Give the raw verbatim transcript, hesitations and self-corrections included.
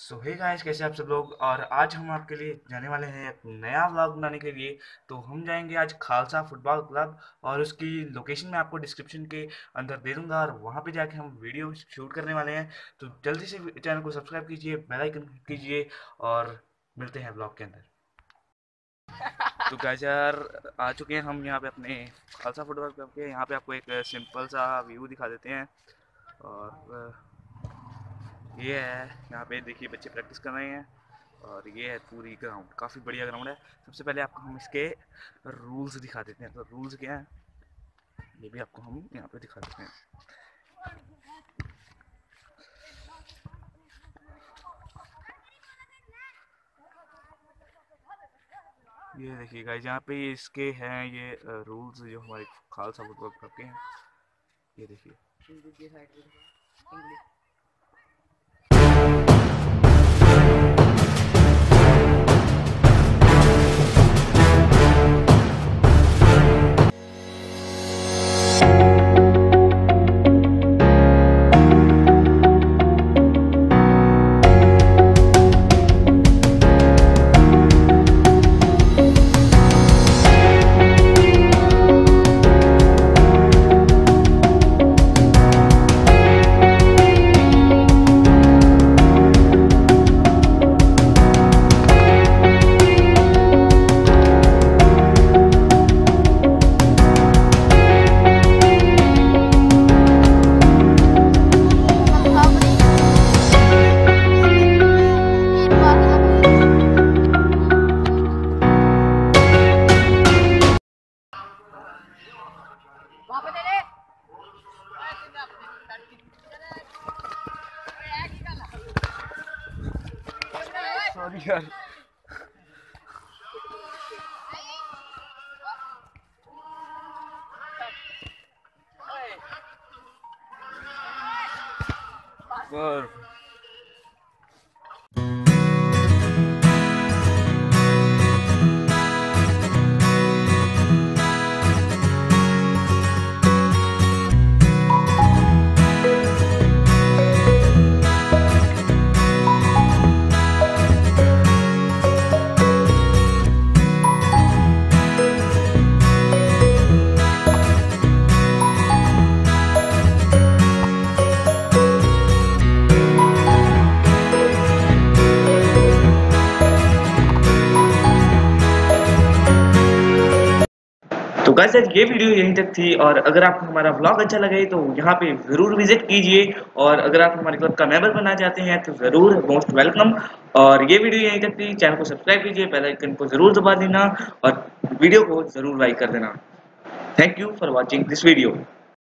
सो hey guys, कैसे आप सब लोग। और आज हम आपके लिए जाने वाले हैं एक नया व्लॉग बनाने के लिए। तो हम जाएंगे आज खालसा फुटबॉल क्लब, और उसकी लोकेशन मैं आपको डिस्क्रिप्शन के अंदर दे दूंगा, और वहां पे जाके हम वीडियो शूट करने वाले हैं। तो जल्दी से चैनल को सब्सक्राइब कीजिए, बेल आइकन कीजिए, और मिलते हैं ब्लॉग के अंदर। तो गाइस यार, आ चुके हैं हम यहाँ पे अपने खालसा फुटबॉल क्लब के। यहाँ पे आपको एक सिंपल सा व्यू दिखा देते हैं। और ये है, यहाँ पे देखिए बच्चे प्रैक्टिस कर रहे हैं। और ये है पूरी ग्राउंड, काफ़ी बढ़िया ग्राउंड है। सबसे पहले आपको हम इसके रूल्स दिखा देते हैं। तो रूल्स क्या है ये भी आपको हम यहाँ पे दिखा देते हैं। ये देखिए गाइस, यहाँ पे इसके हैं ये रूल्स जो हमारे खालसा फुटबॉल क्लब के हैं। ये देखिए, सॉरी यार। पर तो गाइस, आज ये वीडियो यहीं तक थी। और अगर आपको हमारा व्लॉग अच्छा लगे तो यहाँ पे ज़रूर विजिट कीजिए। और अगर आप हमारे क्लब का मेंबर बनना चाहते हैं तो ज़रूर मोस्ट वेलकम। और ये वीडियो यहीं तक थी। चैनल को सब्सक्राइब कीजिए, बेल आइकन को ज़रूर दबा देना, और वीडियो को ज़रूर लाइक कर देना। Thank you for watching this video.